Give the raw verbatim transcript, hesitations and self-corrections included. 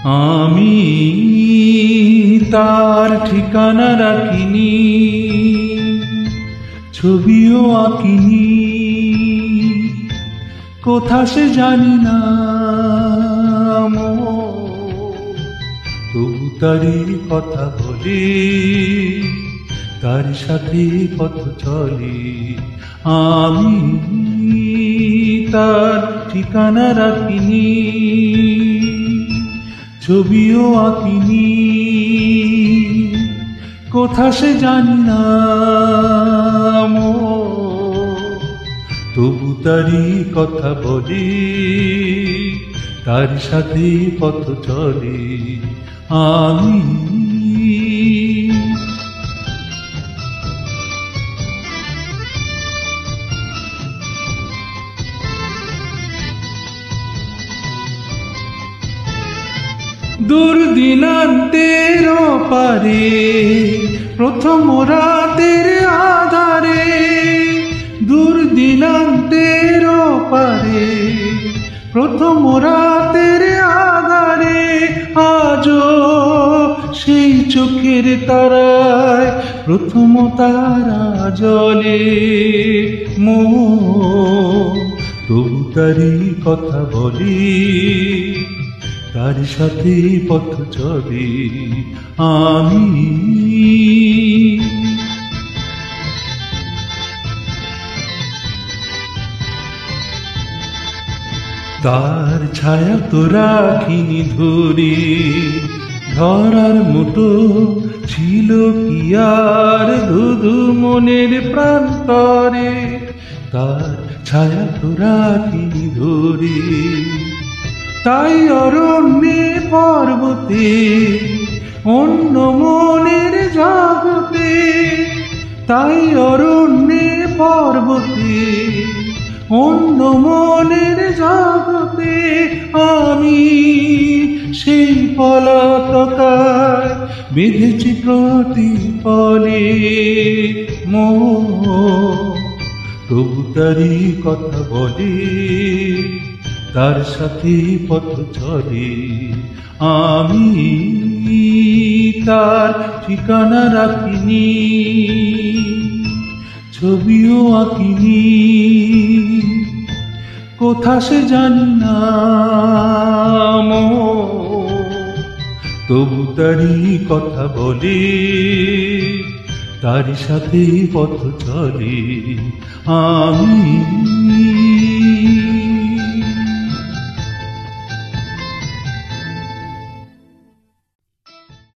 আমি তার ঠিকানা রাখিনি, ছবিও আঁকিনি, কোথা সে জানি না, তবু তারই কথা বলে, তার সাথে পথ চলে। আমি তার ঠিকানা রাখিনি, ছবিও আঁকিনি, কোথা সে জানি না, তবু তারই কথা বলে, তার সাথে পথ চলে। আমি দুর্দিনান্তের পারে, প্রথম রাতের আধারে, দুর্দিনান্তের পারে, প্রথম রাতের আধারে, আজও সেই চোখের তারায় প্রথম তারা জ্বলে। মো তবু তারই কথা বলে, তার সাথে পথ চলে। আমি তার ছায়া তো রাখিনি ধরে, ধরার মতো ছিল কি আর ধুধু মনের প্রান্তরে, তার ছায়া তো রাখিনি ধরে। তাই অরণ্যে পর্বতে, অন্য মনের জগতে, তাই অরণ্যে পর্বতে, অন্য মনের জগতে, আমি সেই পলাতকায় বেঁধেছি প্রতিপলে। মো তবু তারই কথা বলে, তার সাথে পথ চলে। আমি তার ঠিকানা রাখিনি, ছবিও আঁকিনি, কোথা সে জানি না, তবু তারই কথা বলে, তার সাথে পথ চলে। আমি